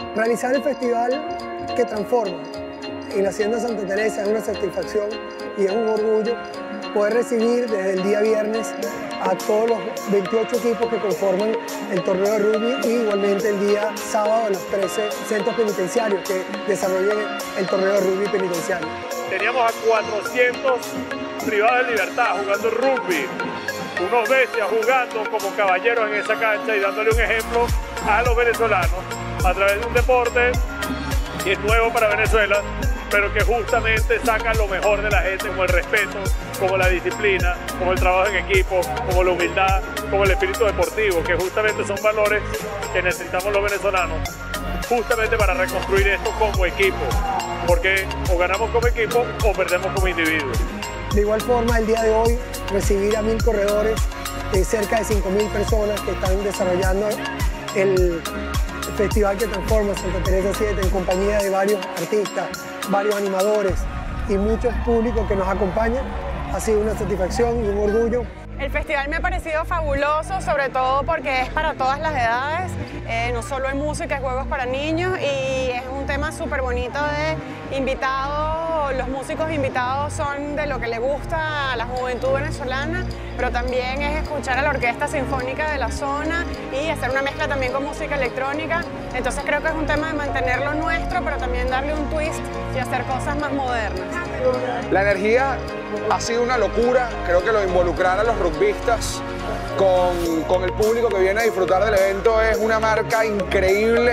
Realizar el festival que transforma en la Hacienda Santa Teresa es una satisfacción y es un orgullo poder recibir desde el día viernes a todos los 28 equipos que conforman el torneo de rugby y igualmente el día sábado a los 13 centros penitenciarios que desarrollan el torneo de rugby penitenciario. Teníamos a 400 privados de libertad jugando rugby, unos bestias jugando como caballeros en esa cancha y dándole un ejemplo a los venezolanos a través de un deporte que es nuevo para Venezuela, pero que justamente saca lo mejor de la gente, como el respeto, como la disciplina, como el trabajo en equipo, como la humildad, como el espíritu deportivo, que justamente son valores que necesitamos los venezolanos, justamente para reconstruir esto como equipo, porque o ganamos como equipo o perdemos como individuos. De igual forma, el día de hoy, recibir a 1000 corredores, cerca de 5000 personas que están desarrollando el festival que transforma Santa Teresa 7 en compañía de varios artistas, varios animadores y muchos públicos que nos acompañan. Ha sido una satisfacción y un orgullo. El festival me ha parecido fabuloso, sobre todo porque es para todas las edades, no solo hay música, hay juegos para niños y es un tema súper bonito de invitados. Los músicos invitados son de lo que le gusta a la juventud venezolana, pero también es escuchar a la orquesta sinfónica de la zona y hacer una mezcla también con música electrónica. Entonces creo que es un tema de mantenerlo nuestro, pero también darle un twist y hacer cosas más modernas. La energía ha sido una locura, creo que lo de involucrar a los rugbistas con el público que viene a disfrutar del evento es una marca increíble.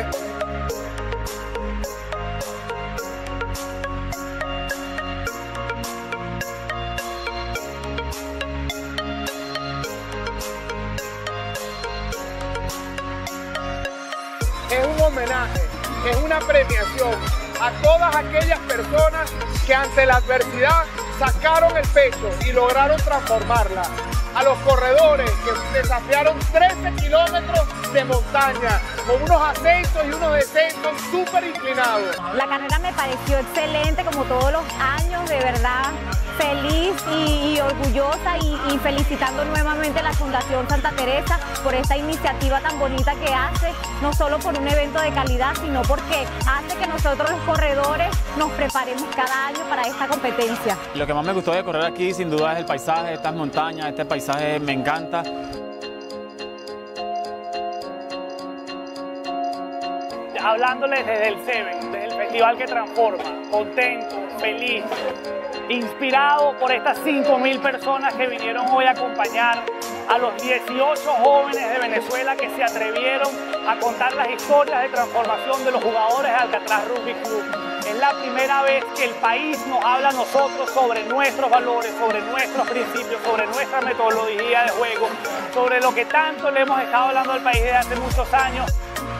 Es un homenaje, es una premiación a todas aquellas personas que ante la adversidad sacaron el pecho y lograron transformarla. A los corredores que desafiaron 13 kilómetros de montaña, con unos ascensos y unos descensos súper inclinados. La carrera me pareció excelente, como todos los años, de verdad. Feliz y orgullosa y felicitando nuevamente a la Fundación Santa Teresa por esta iniciativa tan bonita que hace, no solo por un evento de calidad, sino porque hace que nosotros los corredores nos preparemos cada año para esta competencia. Lo que más me gustó de correr aquí sin duda es el paisaje, estas montañas, este paisaje me encanta. Hablándoles desde el Seven, desde el festival que transforma, contento, feliz, inspirado por estas 5000 personas que vinieron hoy a acompañar a los 18 jóvenes de Venezuela que se atrevieron a contar las historias de transformación de los jugadores de Alcatraz Rugby Club. Es la primera vez que el país nos habla a nosotros sobre nuestros valores, sobre nuestros principios, sobre nuestra metodología de juego, sobre lo que tanto le hemos estado hablando al país desde hace muchos años.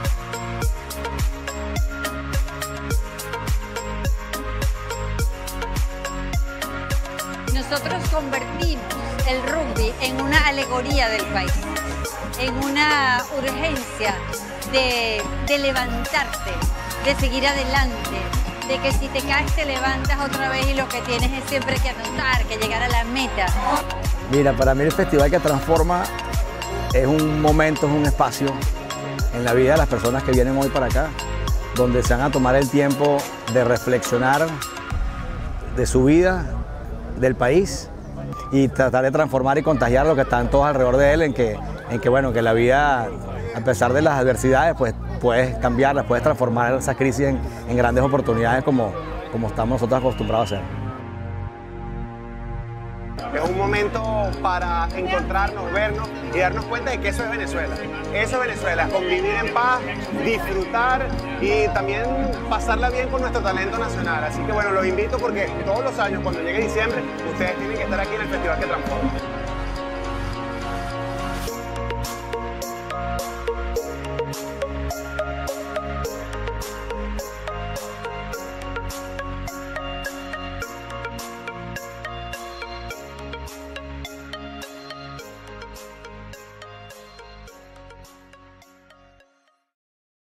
Nosotros convertimos el rugby en una alegoría del país, en una urgencia de levantarte, de seguir adelante, de que si te caes te levantas otra vez y lo que tienes es siempre que anotar, que llegar a la meta. Mira, para mí el festival que transforma es un momento, es un espacio en la vida de las personas que vienen hoy para acá, donde se van a tomar el tiempo de reflexionar de su vida, del país y tratar de transformar y contagiar lo que están todos alrededor de él en que bueno, que la vida, a pesar de las adversidades, pues puedes cambiarlas, puedes transformar esas crisis en grandes oportunidades como estamos nosotros acostumbrados a hacer. Es un momento para encontrarnos, vernos y darnos cuenta de que eso es Venezuela. Eso es Venezuela, convivir en paz, disfrutar y también pasarla bien con nuestro talento nacional. Así que bueno, los invito porque todos los años, cuando llegue diciembre, ustedes tienen que estar aquí en el Festival que Transforma.